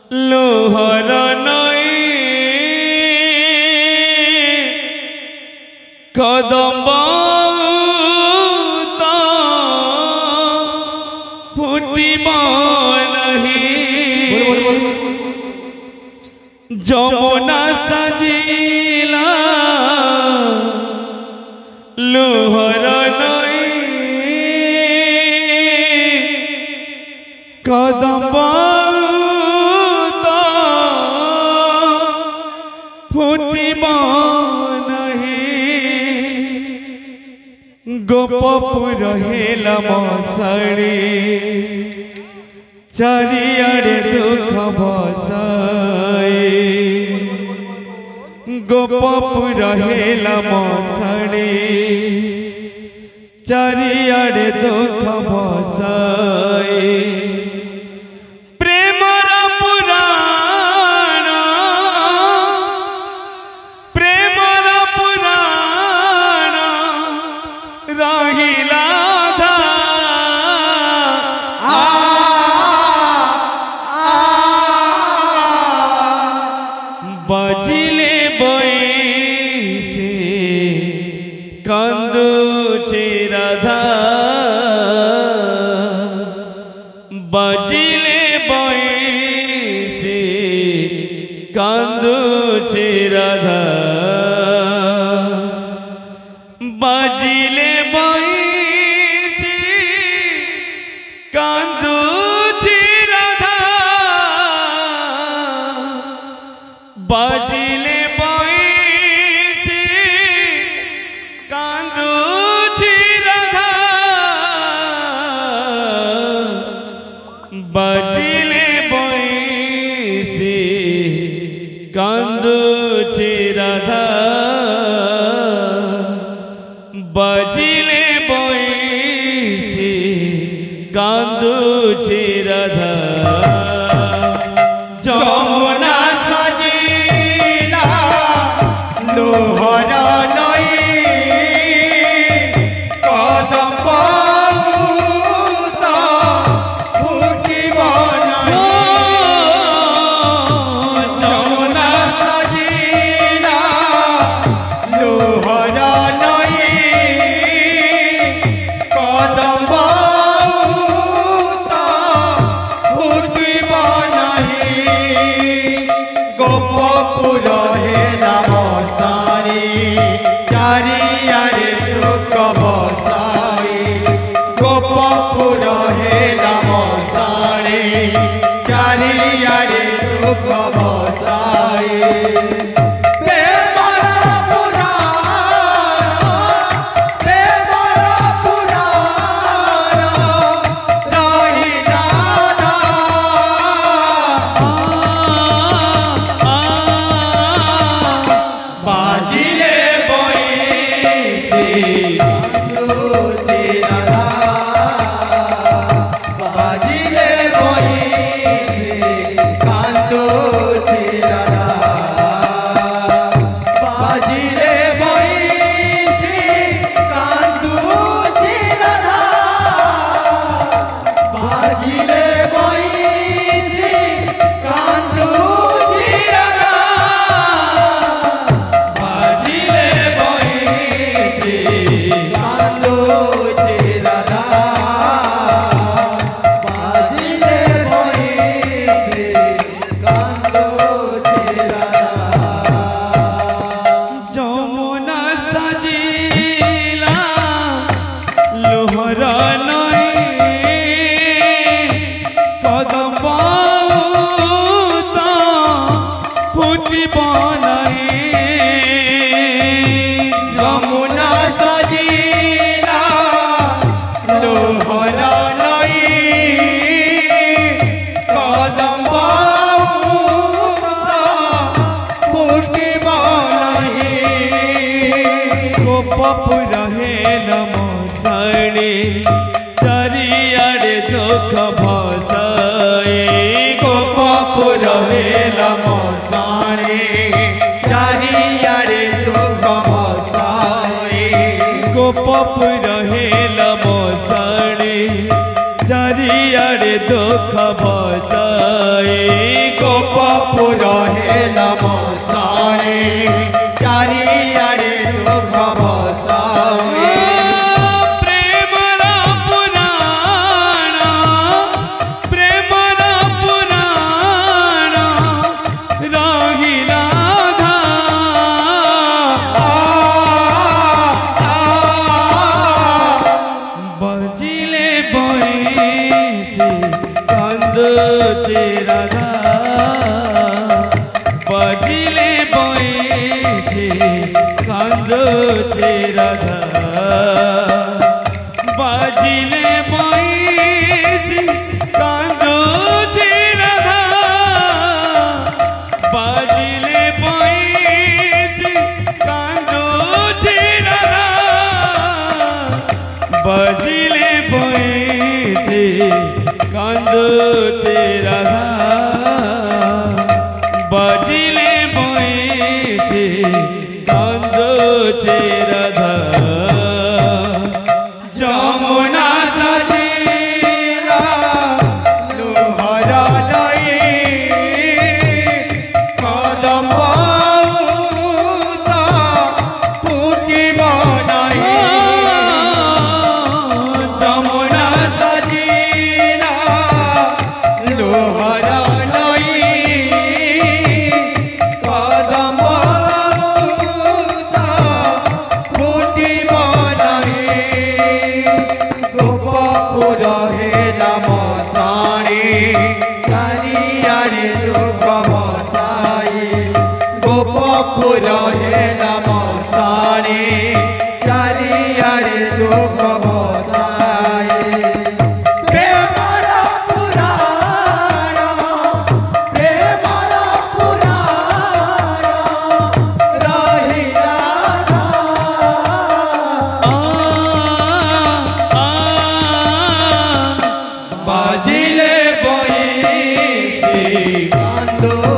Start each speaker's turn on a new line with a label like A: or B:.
A: लोहर नई कदम्ब फुटिब नहीं जमुना सजिला लोहर नई कदम्ब फुटिब नहीं गोपपुर हेला मशाणी चारिआडे दुख बसाई गोपपुर हेला मशाणी चारिआडे दुख बसाई बजिले बैसे कांदुचे राधा बजिले बैसे कांदुचे राधा बजिले बैसे कांदुचे राधा बजिले बैसे कांदुची राधा बजिले बैसे कांदुची राधा बजिले बैसे कांदुची राधा
B: जमुना सजिला लोहर नई कदम्ब फुटिब नहीं जमुना सजिला लोहर नई कदम्ब फुटिब नहीं गोपपुर हेला मशाणी चारिआडे दुख बसाई गोपपुर हेला मशाणी चारिआडे दुख बसाई
A: गोपपुर हेला मशाणी चारिआडे दुख बसाई
B: गोपपुर हेला मशाणी चारिआडे दुख बसाई
A: गोपपुर हेला मशाणी चारिआडे दुख दुख भसाए
B: गोपपुर हेला मसाणे चारिआडे दुख भसाए
A: प्रेमर पुराण रहिला बजिले बंसी कांदुचे राधा बजिले बंसी कांदुचे राधा बजिले बंसी कांदुचे राधा बजिले बंसी कांदुचे राधा बजिले बंसी कांदुचे राधा बजिले बंसी कांदुचे राधा
B: जमुना सजिला लोहर नई कदम फुटिब नहीं जमुना सजिला लोहर नई कदम फुटिब नहीं गोपपुर हेला मसाणे चारिआडे दुख भसाए गोपपुर हेला मसाणे चारिआडे दुख भसाए प्रेमर पुराण रहिला बाजिले बंसी कांदो